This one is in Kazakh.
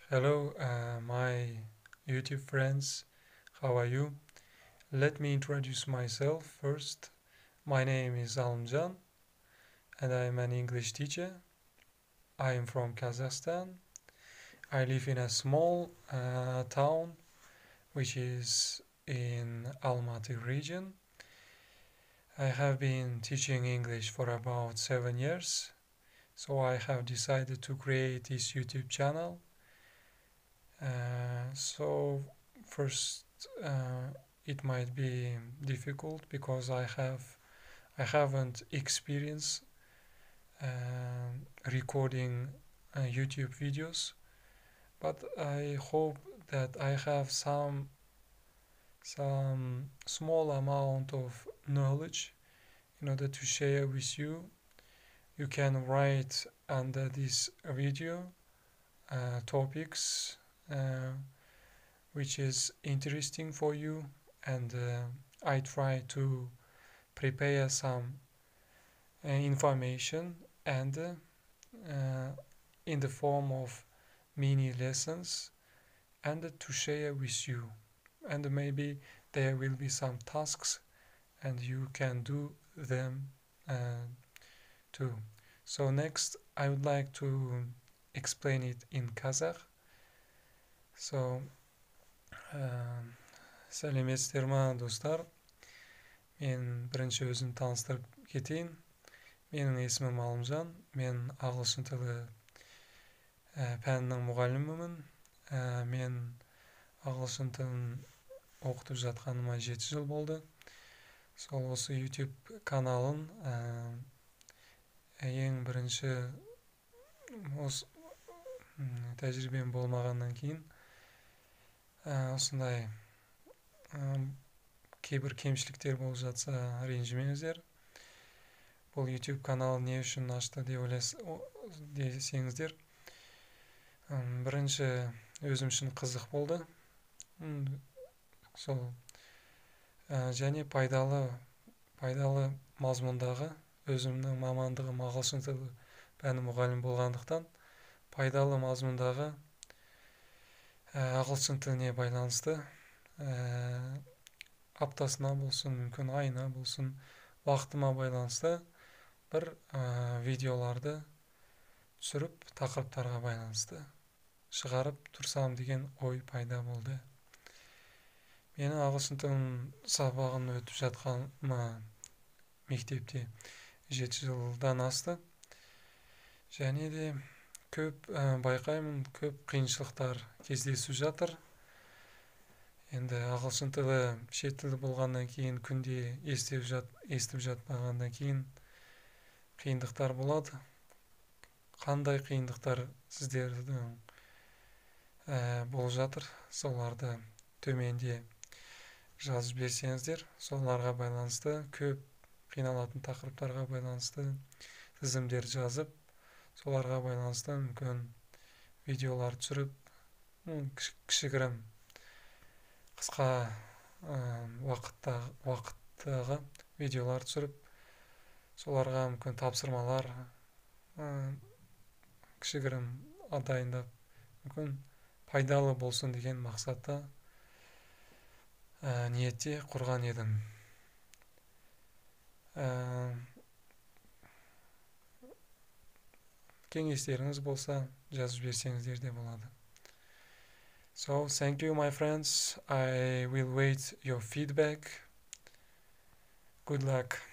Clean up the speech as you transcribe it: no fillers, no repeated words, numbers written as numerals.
Hello, my YouTube friends. How are you? Let me introduce myself first. My name is Almjan and I am an English teacher. I am from Kazakhstan. I live in a small town which is in Almaty region. I have been teaching English for about 7 years, so I have decided to create this YouTube channel. So first, it might be difficult because I haven't experienced recording YouTube videos, but I hope that I have some small amount of knowledge in order to share with you. You can write under this video topics which is interesting for you, and I try to prepare some information and in the form of mini lessons and to share with you, and maybe there will be some tasks and you can do them too. So next I would like to explain it in Kazakh. So сәлеметсіздер ма достар? Мен бірінші өзім таныстырып кетейін. Менің есімім Алымжан. Мен ағылшын тілі пәнінің мұғалімімін. Мен ағылшын тілін оқытып жатқаныма 7 жыл болды. Сол осы YouTube каналын ең бірінші осы тәжірибем болмағаннан кейін осындай кейбір кемшіліктер болып жатса ренжімеңіздер. Бұл YouTube канал не үшін ашты десеңіздер, бірінші өзім үшін қызық болды. Сол және пайдалы мазмұндағы, өзімнің мамандығым ағылшын тілі пәні мұғалім болғандықтан, пайдалы мазмұндағы ағылшын тіліне байланысты аптасына болсын, мүмкін айына болсын, уақытыма байланысты бір видеоларды түсіріп, тақырыптарға байланысты шығарып тұрсам деген ой пайда болды. Менің ағылшын тілін сабағын өтіп жатқаныма мектепте 7 жылдан асты. Және де көп байқаймын, көп қиыншылықтар кездесіп жатыр. Енді ағылшын тілі шет тілі болғаннан кейін, күнде естіп жатпағаннан кейін қиындықтар болады. Қандай қиындықтар сіздердің болып жатыр, соларды төменде жазып берсеңіздер, соларға байланысты, көп қиналатын тақырыптарға байланысты тізімдер жазып, соларға байланысты мүмкін видеолар түсіріп, кішігірім қысқа уақыттағы видеолар түсіріп, соларға мүмкін тапсырмалар кішігірім дайындап, мүмкін пайдалы болсын деген мақсатта ниетте құрған едім. Кеңестеріңіз болса, жазып берсеңіздер де болады. So, thank you, my friends. I will wait your feedback. Good luck.